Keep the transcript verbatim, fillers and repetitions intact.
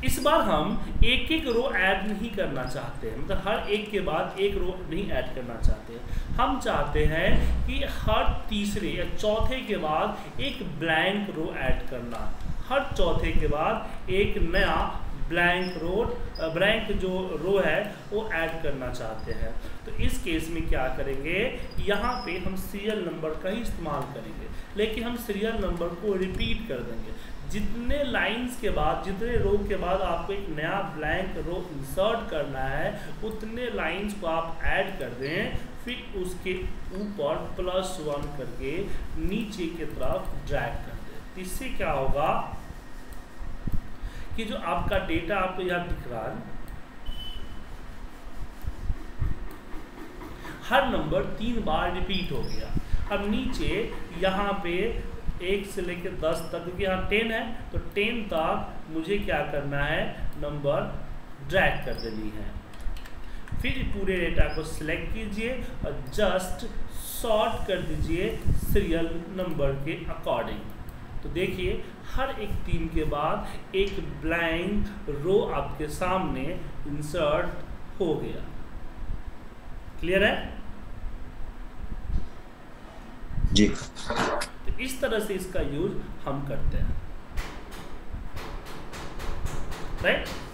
इस बार हम एक एक रो ऐड नहीं करना चाहते हैं, मतलब हर एक के बाद एक रो नहीं ऐड करना चाहते हैं। हम चाहते हैं कि हर तीसरे या चौथे के बाद एक ब्लैंक रो ऐड करना, हर चौथे के बाद एक नया ब्लैंक रो ब्लैंक जो रो है वो ऐड करना चाहते हैं। तो इस केस में क्या करेंगे, यहाँ पे हम सीरियल नंबर का ही इस्तेमाल करेंगे, लेकिन हम सीरियल नंबर को रिपीट कर देंगे। जितने लाइंस के बाद, जितने रो के बाद आपको एक नया ब्लैंक रो इंसर्ट करना है, उतने लाइंस को आप ऐड कर दें, फिर उसके ऊपर प्लस वन करके नीचे की तरफ ड्रैग कर दें। इससे क्या होगा कि जो आपका डेटा आपको यहाँ दिख रहा है, हर नंबर तीन बार रिपीट हो गया। अब नीचे यहाँ पे एक से लेकर दस तक, क्योंकि यहाँ टेन है तो टेन तक मुझे क्या करना है, नंबर ड्रैग कर देनी है। फिर पूरे डेटा को सिलेक्ट कीजिए और जस्ट सॉर्ट कर दीजिए सीरियल नंबर के अकॉर्डिंग। तो देखिए हर एक तीन के बाद एक ब्लैंक रो आपके सामने इंसर्ट हो गया। क्लियर है जी? तो इस तरह से इसका यूज हम करते हैं, राइट।